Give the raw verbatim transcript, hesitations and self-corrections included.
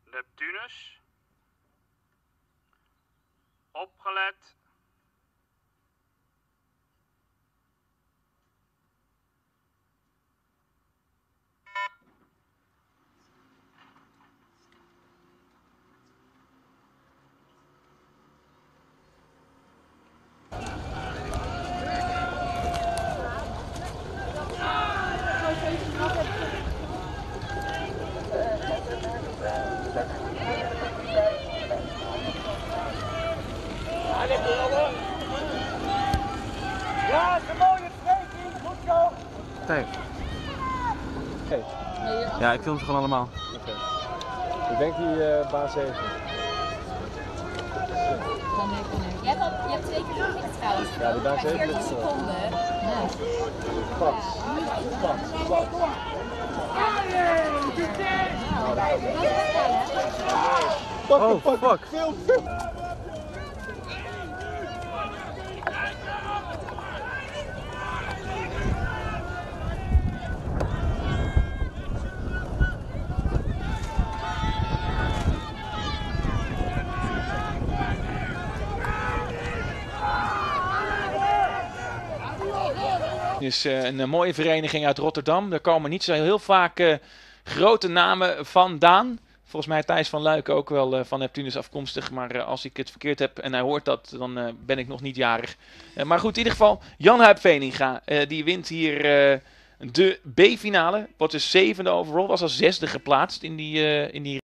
Neptunus. Opgelet. Ja, is een mooie twee, goed zo. Kijk. Hey. Ja, ik film ze gewoon allemaal. Okay. Ik denk die uh, baan zeven. Je hebt, al, je hebt twee keer verplicht trouwens. Ja, die baan zeven veertien ligt voor. seconden. Ja. Pas. Pas. Pas. Oh, fuck. Film, film. Het is uh, een uh, mooie vereniging uit Rotterdam. Er komen niet zo heel vaak uh, grote namen vandaan. Volgens mij Thijs van Luik ook wel uh, van Neptunus afkomstig. Maar uh, als ik het verkeerd heb en hij hoort dat, dan uh, ben ik nog niet jarig. Uh, maar goed, in ieder geval, Jan Huip Veninga. Uh, die wint hier uh, de B-finale. Wordt dus zevende overall. Was als zesde geplaatst in die, uh, in die